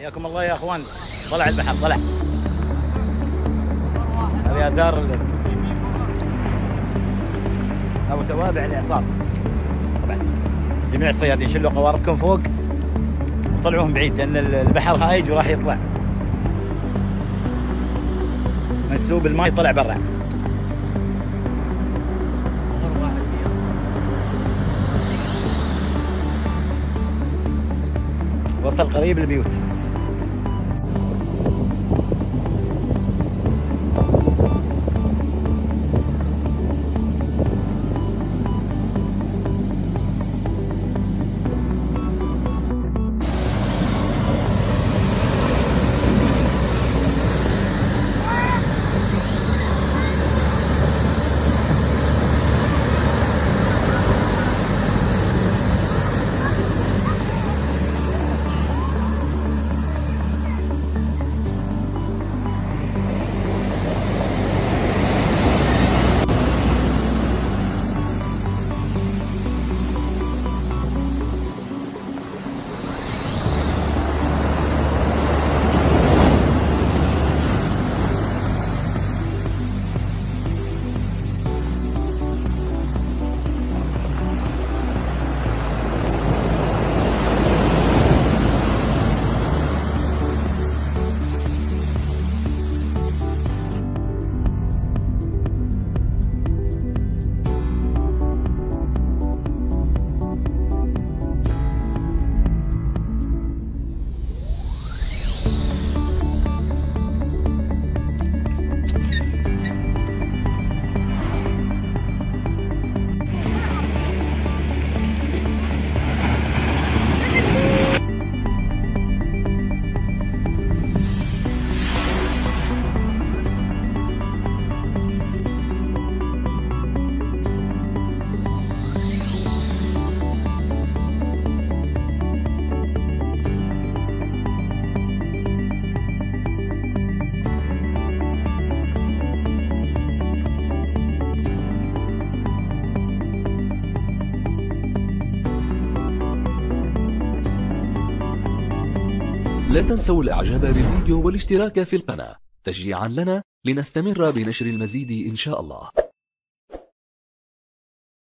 حياكم الله يا اخوان. طلع البحر، طلع. هذه آثار او توابع الاعصار. طبعا جميع الصيادين شلوا قواربكم فوق وطلعوهم بعيد، لان البحر هايج وراح يطلع منسوب الماء، طلع برا. وصل قريب البيوت. لا تنسوا الاعجاب بالفيديو والاشتراك في القناة تشجيعا لنا لنستمر بنشر المزيد إن شاء الله.